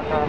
belakang.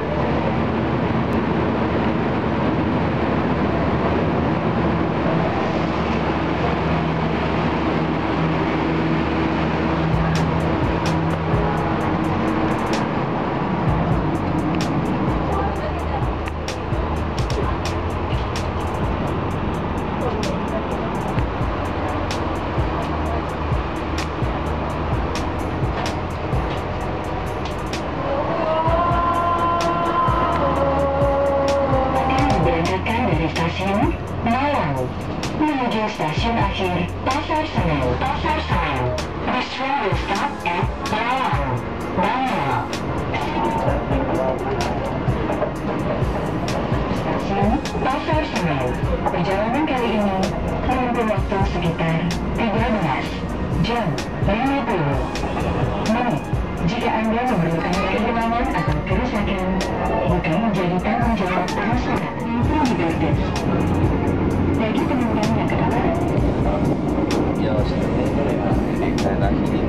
Stasiun Malang menuju stasiun akhir Pasar Senen. This train will stop at Malang. Stasiun Pasar Senen. Perjalanan kali ini menempuh waktu sekitar 13 jam 50 menit. Jika Anda memerlukan kehilangan atau kerusakan, bukan menjadi tanggung jawab perusahaan. Bagi penumpang yang kedapatan. Ya, sebenarnya ini daerah sini